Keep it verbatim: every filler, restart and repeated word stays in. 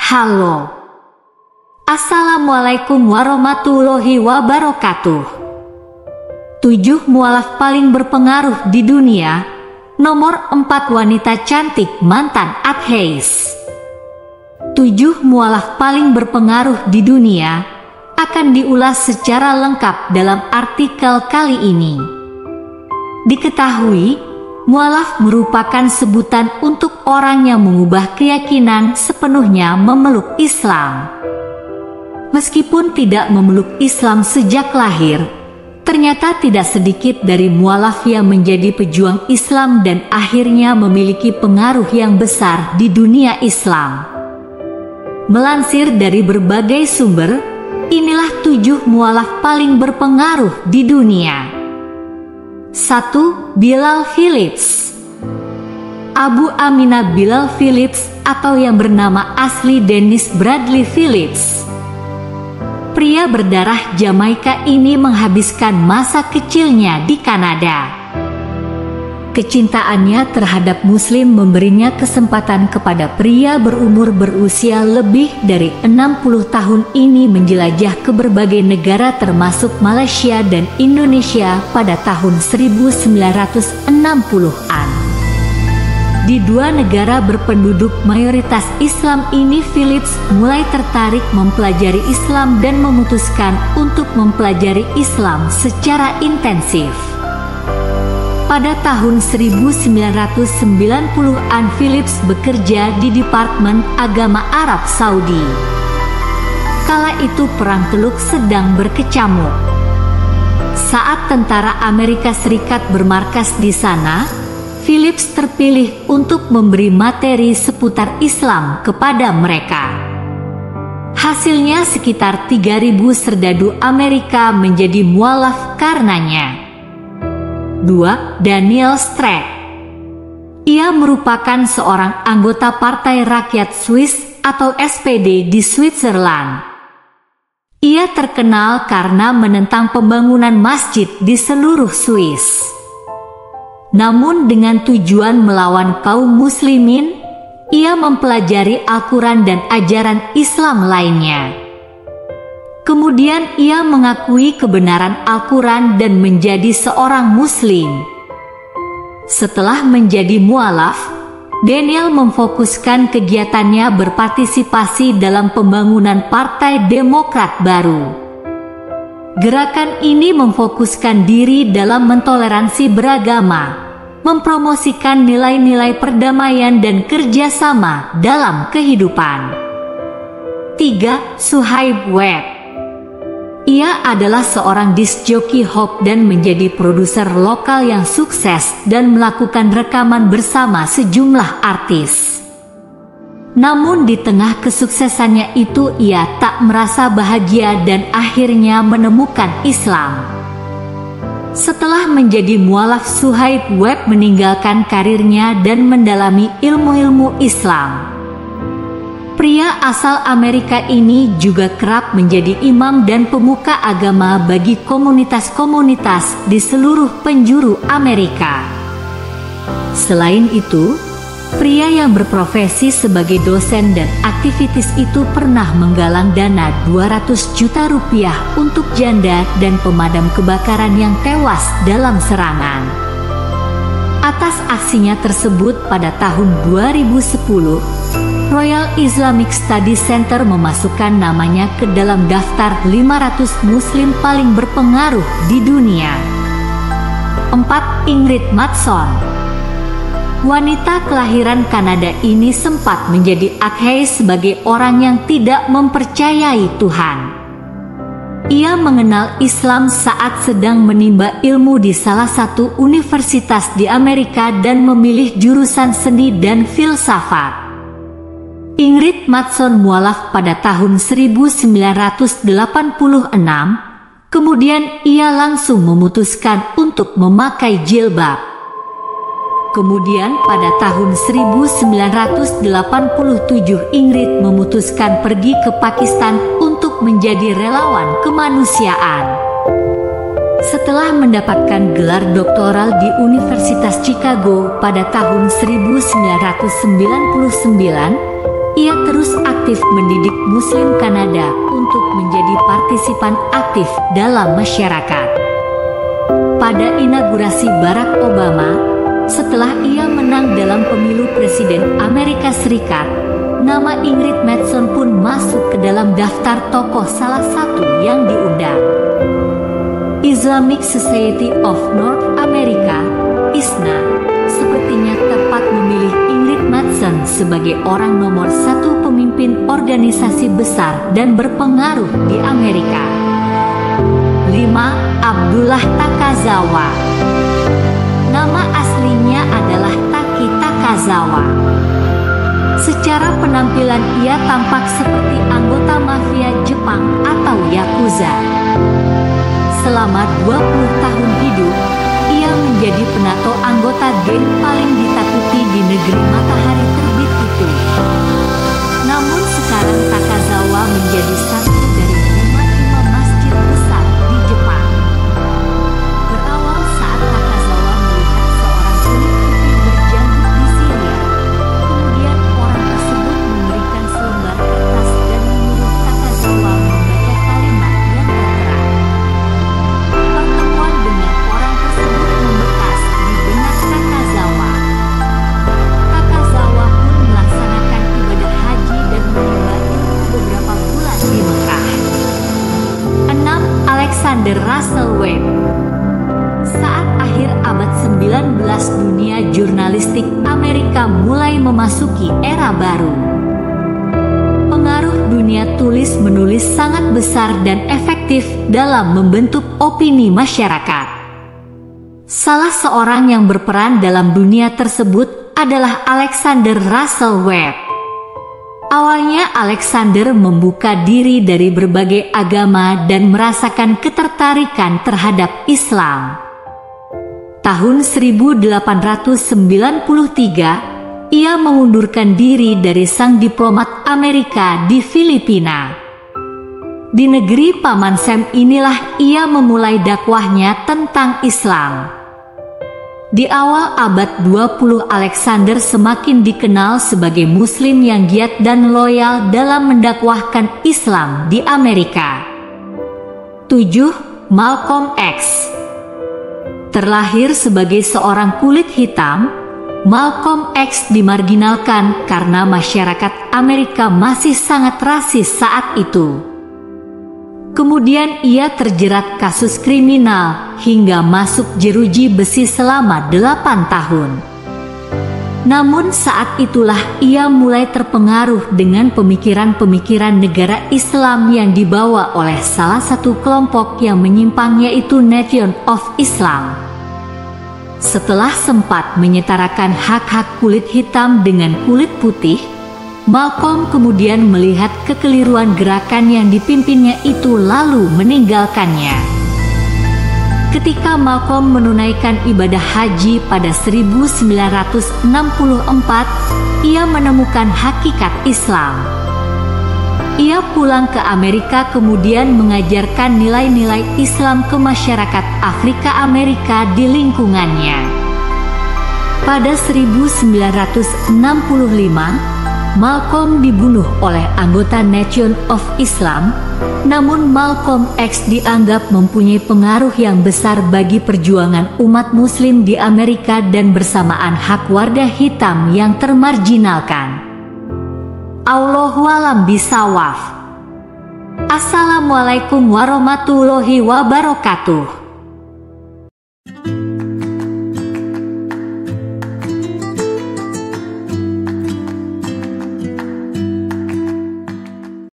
Halo. Assalamualaikum warahmatullahi wabarakatuh. Tujuh mualaf paling berpengaruh di dunia. Nomor empat, wanita cantik mantan ateis. Tujuh mualaf paling berpengaruh di dunia akan diulas secara lengkap dalam artikel kali ini. Diketahui, mualaf merupakan sebutan untuk orang yang mengubah keyakinan sepenuhnya memeluk Islam. Meskipun tidak memeluk Islam sejak lahir, ternyata tidak sedikit dari mualaf yang menjadi pejuang Islam dan akhirnya memiliki pengaruh yang besar di dunia Islam. Melansir dari berbagai sumber, inilah tujuh mualaf paling berpengaruh di dunia. satu. Bilal Phillips. Abu Aminah Bilal Phillips atau yang bernama asli Dennis Bradley Phillips. Pria berdarah Jamaika ini menghabiskan masa kecilnya di Kanada. Kecintaannya terhadap Muslim memberinya kesempatan kepada pria berumur berusia lebih dari enam puluh tahun ini menjelajah ke berbagai negara termasuk Malaysia dan Indonesia pada tahun seribu sembilan ratus enam puluhan. Di dua negara berpenduduk mayoritas Islam ini, Phillips mulai tertarik mempelajari Islam dan memutuskan untuk mempelajari Islam secara intensif. Pada tahun seribu sembilan ratus sembilan puluhan, Phillips bekerja di Departemen Agama Arab Saudi. Kala itu Perang Teluk sedang berkecamuk. Saat tentara Amerika Serikat bermarkas di sana, Phillips terpilih untuk memberi materi seputar Islam kepada mereka. Hasilnya sekitar tiga ribu serdadu Amerika menjadi mualaf karenanya. dua. Daniel Streck. Ia merupakan seorang anggota Partai Rakyat Swiss atau S P D di Switzerland. Ia terkenal karena menentang pembangunan masjid di seluruh Swiss. Namun dengan tujuan melawan kaum muslimin, ia mempelajari Al-Quran dan ajaran Islam lainnya. Kemudian ia mengakui kebenaran Al-Quran dan menjadi seorang Muslim. Setelah menjadi mualaf, Daniel memfokuskan kegiatannya berpartisipasi dalam pembangunan Partai Demokrat baru. Gerakan ini memfokuskan diri dalam mentoleransi beragama, mempromosikan nilai-nilai perdamaian dan kerjasama dalam kehidupan. tiga. Suhaib Webb. Ia adalah seorang disc jockey hop dan menjadi produser lokal yang sukses dan melakukan rekaman bersama sejumlah artis. Namun di tengah kesuksesannya itu ia tak merasa bahagia dan akhirnya menemukan Islam. Setelah menjadi mualaf, Suhaib Webb meninggalkan karirnya dan mendalami ilmu-ilmu Islam. Pria asal Amerika ini juga kerap menjadi imam dan pemuka agama bagi komunitas-komunitas di seluruh penjuru Amerika. Selain itu, pria yang berprofesi sebagai dosen dan aktivis itu pernah menggalang dana dua ratus juta rupiah untuk janda dan pemadam kebakaran yang tewas dalam serangan. Atas aksinya tersebut pada tahun dua ribu sepuluh, Royal Islamic Study Center memasukkan namanya ke dalam daftar lima ratus muslim paling berpengaruh di dunia. empat. Ingrid Mattson. Wanita kelahiran Kanada ini sempat menjadi ateis sebagai orang yang tidak mempercayai Tuhan. Ia mengenal Islam saat sedang menimba ilmu di salah satu universitas di Amerika dan memilih jurusan seni dan filsafat. Ingrid Mattson mualaf pada tahun seribu sembilan ratus delapan puluh enam, kemudian ia langsung memutuskan untuk memakai jilbab. Kemudian pada tahun seribu sembilan ratus delapan puluh tujuh Ingrid memutuskan pergi ke Pakistan untuk menjadi relawan kemanusiaan. Setelah mendapatkan gelar doktoral di Universitas Chicago pada tahun seribu sembilan ratus sembilan puluh sembilan, ia terus aktif mendidik Muslim Kanada untuk menjadi partisipan aktif dalam masyarakat. Pada inaugurasi Barack Obama, setelah ia menang dalam pemilu Presiden Amerika Serikat, nama Ingrid Mattson pun masuk ke dalam daftar tokoh salah satu yang diundang. Islamic Society of North America, I S N A, sepertinya tepat memilih Ingrid Mattson sebagai orang nomor satu pemimpin organisasi besar dan berpengaruh di Amerika. lima. Abdullah Takazawa. Nama aslinya adalah Taki Takazawa. Secara penampilan ia tampak seperti anggota mafia Jepang atau Yakuza. Selama dua puluh tahun hidup, ia menjadi penato anggota geng paling ditakuti di negeri matahari terbit itu. Namun sekarang Takazawa menjadi satu dari lima imam masjid besar di Jepang. Berawal saat Takazawa melihat seorang kulit putih berjanggut di Syria, kemudian orang tersebut memberikan selembar kertas dan menyuruh Takazawa membaca kalimat yang tertera. Pertemuan dengan orang tersebut membekas di benak Takazawa. Takazawa pun melaksanakan ibadah haji dan menimba ilmu beberapa bulan di Mekah. enam. Alexander Russel Webb. Saat akhir abad sembilan belas dunia jurnalistik Amerika mulai memasuki era baru. Pengaruh dunia tulis-menulis sangat besar dan efektif dalam membentuk opini masyarakat. Salah seorang yang berperan dalam dunia tersebut adalah Alexander Russel Webb. Awalnya Alexander membuka diri dari berbagai agama dan merasakan ketertarikan terhadap Islam. Tahun seribu delapan ratus sembilan puluh tiga, ia mengundurkan diri dari sang diplomat Amerika di Filipina. Di negeri Paman Sam inilah ia memulai dakwahnya tentang Islam. Di awal abad dua puluh, Alexander semakin dikenal sebagai Muslim yang giat dan loyal dalam mendakwahkan Islam di Amerika. tujuh. Malcolm X. Terlahir sebagai seorang kulit hitam, Malcolm X dimarginalkan karena masyarakat Amerika masih sangat rasis saat itu. Kemudian ia terjerat kasus kriminal hingga masuk jeruji besi selama delapan tahun. Namun saat itulah ia mulai terpengaruh dengan pemikiran-pemikiran negara Islam yang dibawa oleh salah satu kelompok yang menyimpang, yaitu Nation of Islam. Setelah sempat menyetarakan hak-hak kulit hitam dengan kulit putih, Malcolm kemudian melihat kekeliruan gerakan yang dipimpinnya itu lalu meninggalkannya. Ketika Malcolm menunaikan ibadah haji pada seribu sembilan ratus enam puluh empat, ia menemukan hakikat Islam. Ia pulang ke Amerika kemudian mengajarkan nilai-nilai Islam ke masyarakat Afrika Amerika di lingkungannya. Pada seribu sembilan ratus enam puluh lima, Malcolm dibunuh oleh anggota Nation of Islam, namun Malcolm X dianggap mempunyai pengaruh yang besar bagi perjuangan umat Muslim di Amerika dan bersamaan hak warga hitam yang termarginalkan. Allahu a'lam bishawab. Assalamualaikum warahmatullahi wabarakatuh.